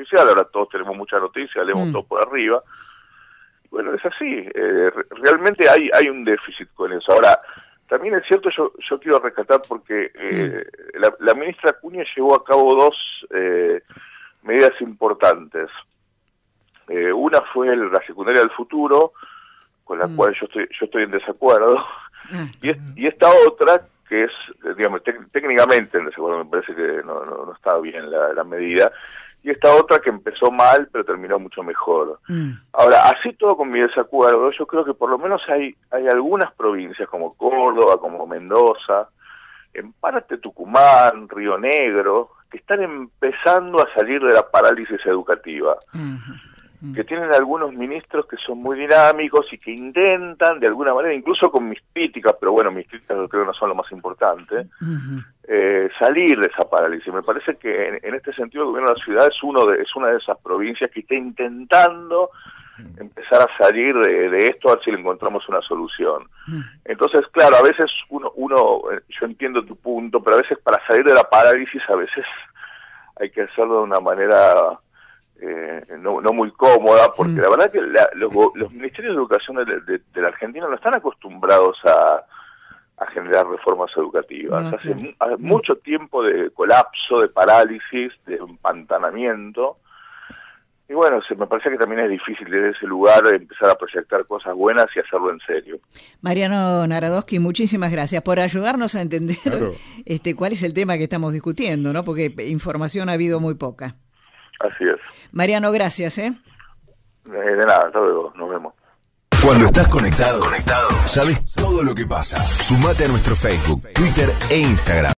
oficial, ahora todos tenemos mucha noticia, leemos todo por arriba. Bueno, es así, realmente hay un déficit con eso. Ahora, también es cierto, yo quiero rescatar porque la ministra Acuña llevó a cabo dos medidas importantes. Una fue la secundaria del futuro, con la cual yo estoy en desacuerdo, y esta otra, que es, digamos, técnicamente en desacuerdo, me parece que no está bien la medida, y esta otra que empezó mal, pero terminó mucho mejor. Ahora, así todo con mi desacuerdo, yo creo que por lo menos hay algunas provincias, como Córdoba, como Mendoza, en parte Tucumán, Río Negro, que están empezando a salir de la parálisis educativa. Que tienen algunos ministros que son muy dinámicos y que intentan, de alguna manera, incluso con mis críticas, pero bueno, mis críticas creo que no son lo más importante, salir de esa parálisis. Me parece que en este sentido el gobierno de la ciudad es una de esas provincias que está intentando empezar a salir de esto, a ver si le encontramos una solución. Entonces, claro, a veces yo entiendo tu punto, pero a veces para salir de la parálisis, a veces hay que hacerlo de una manera no muy cómoda, porque la verdad que los ministerios de educación de la Argentina no están acostumbrados a generar reformas educativas. No, hace mucho tiempo de colapso, de parálisis, de empantanamiento. Y bueno, me parece que también es difícil desde ese lugar empezar a proyectar cosas buenas y hacerlo en serio. Mariano Narodowski, muchísimas gracias por ayudarnos a entender cuál es el tema que estamos discutiendo, ¿no? Porque información ha habido muy poca. Así es. Mariano, gracias, De nada, hasta luego, nos vemos. Cuando estás conectado, sabes todo lo que pasa. Sumate a nuestro Facebook, Twitter e Instagram.